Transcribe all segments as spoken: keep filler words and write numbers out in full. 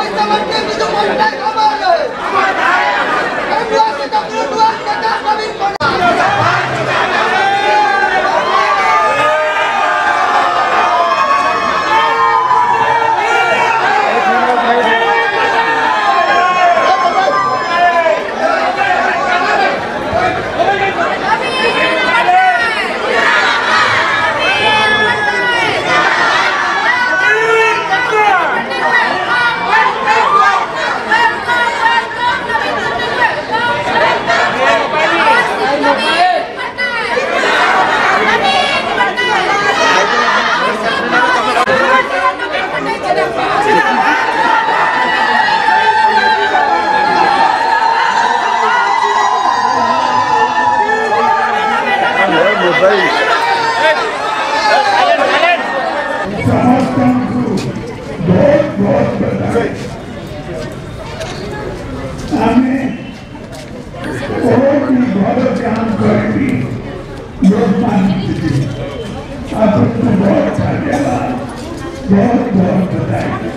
बहुत बहुत बधाई।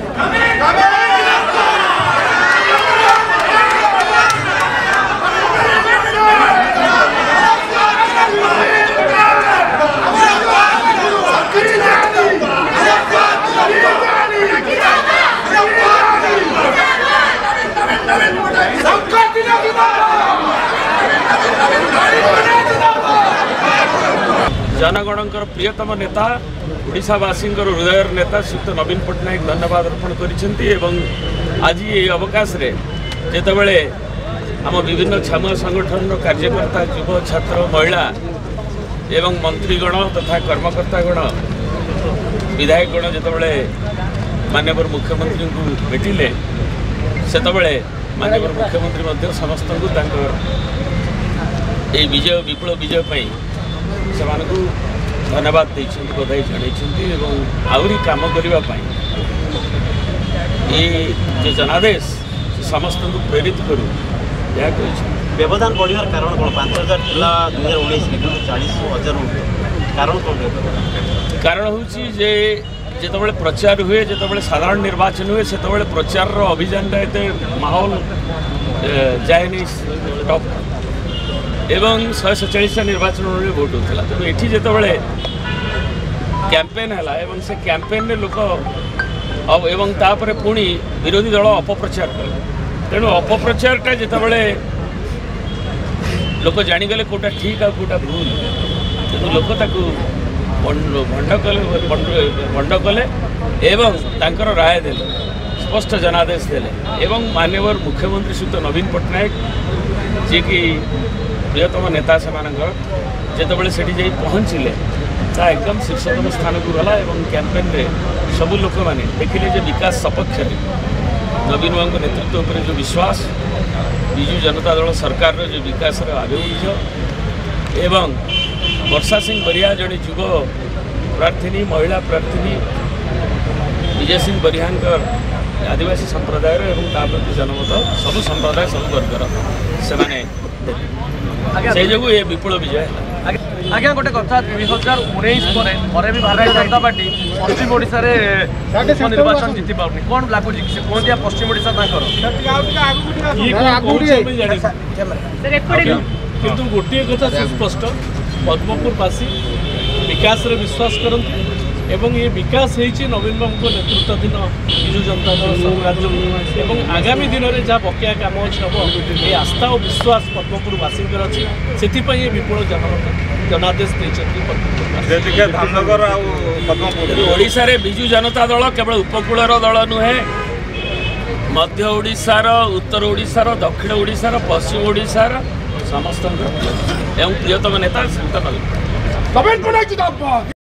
जनगणकर प्रियतम नेता ओडिशावासी हृदय नेता श्रीयुक्त नवीन पट्टनायक धन्यवाद अर्पण कर आज ये अवकाश रे जेतेबेले आम विभिन्न छामुआ संगठन कार्यकर्ता युव छात्र महिला एवं मंत्रीगण तथा कर्मकर्तागण विधायकगण जेतेबेले माननीय मुख्यमंत्री को भेटिले सेतेबेले माननीय मुख्यमंत्री समस्त ये विजय विपुल विजय पाई से धन्यवाद देते बधाई जन आहरी कम करने ये जो जनादेश समस्त को प्रेरित करूँ यह व्यवधान बढ़िया कारण कौन पांच हजार था दुई हजार उन्नीस चालीस हजार कारण कौन कारण हूँ जो प्रचार हुए जो साधारण निर्वाचन हुए से प्रचार अभियान माहौल जाए नहीं टॉप एवं शहे सैंतालीस निर्वाचन में भोट होता तेणु ये जितेबाला कैंपेन है से कैंपेन लोक एवं तापर पुणी विरोधी दल अपप्रचार कले तेणु अपप्रचारटा जितेबाला लोक जाणीगले कौटा ठीक आ कौटा भूल तेणु लोक ताकू भंड कले भंड कले एवं तांकर राय देले स्पष्ट जनादेश देले एवं माननीय मुख्यमंत्री श्रीयुक्त नवीन पट्टनायक जी की प्रियतम नेता से जितेबाला से पहुँचले एकदम शीर्षतम स्थान को गला और कैंपेन रे सबू लोक मैंने देखिले जे विकास सपक्ष नवीन बाबू नेतृत्व पर जो विश्वास विजु जनता दल सरकार जो विकास आभिमुख्य एवं वर्षा सिंह बरिया जड़े युव प्रार्थी महिला प्रार्थी विजय सिंह बरिहानकर आदिवासी संप्रदाय प्रति जनमत सबू संप्रदाय सब वर्गर से से जो ये विपुल विजय आज्ञा गोटे कथा दुई हजार उन्नीस पर भी भारतीय जनता पार्टी पश्चिम ओडिशा रे निर्वाचन जीति पार्टी कौन लगुच कहते पश्चिम ओडिशा किंतु गोटे कथा सुस्पष्ट पद्मपुरवासी विकास रे विश्वास करते एवं ये विकास होती नवीन बाबू नेतृत्वाधीन विजु जनता दल राज्य एवं आगामी दिन में जहाँ बकिया कम अच्छे ये आस्था और विश्वास पद्मपुरवासी अच्छी से विपुल जनादेश ओडिशा रे विजु जनता दल केवल उपकूलर दल नुहे मध्य ओडिशार उत्तर ओडिशार दक्षिण ओडिशार पश्चिम ओडिशार समस्त एवं प्रियतम नेता श्रीयुक्त नवीन।